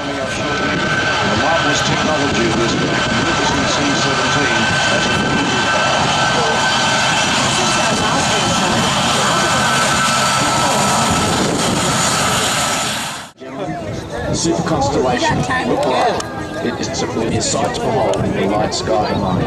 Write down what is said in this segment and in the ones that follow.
coming up shortly. The marvelous technology of this magnificent C-17 has Since our last Airshow, the super constellation look like it is simply a sight to behold in the night sky line.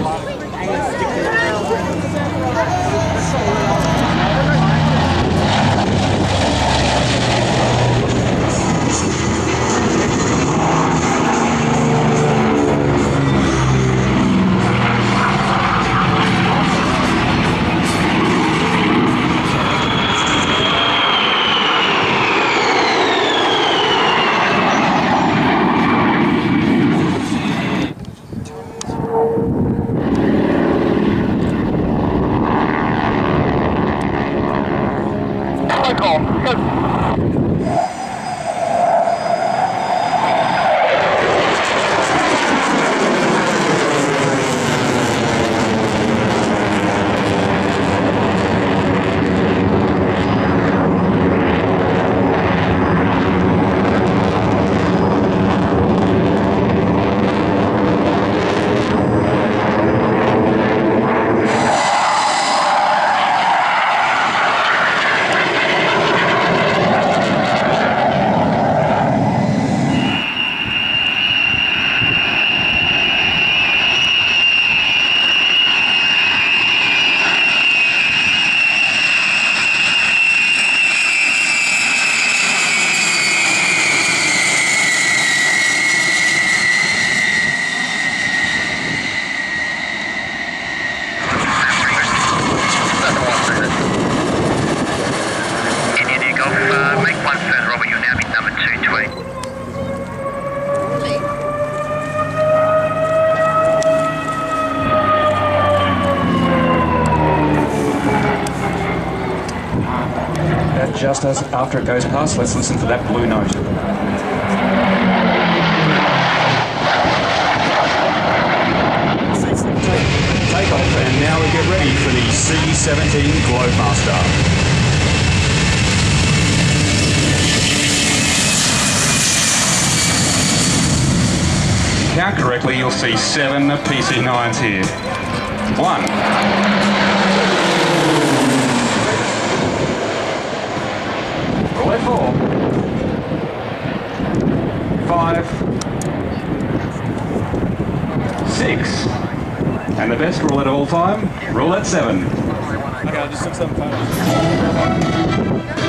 Just as after it goes past, let's listen to that blue note. Take off, and now we get ready for the C-17 Globemaster. If you count correctly, you'll see 7 PC-9s here. 1. 4, 5, 6, and the best roulette of all time, roulette 7. Okay, I just took some photos.